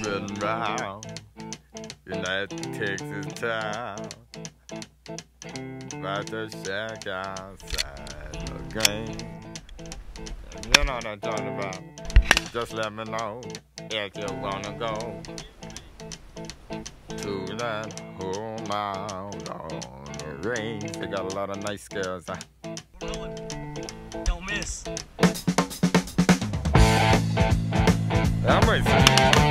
riding round in that Texas town. About to shack outside the game. You know what I'm talking about. Just let me know if you wanna go to that whole mile on the range. They got a lot of nice scales. Don't miss. I'm racing.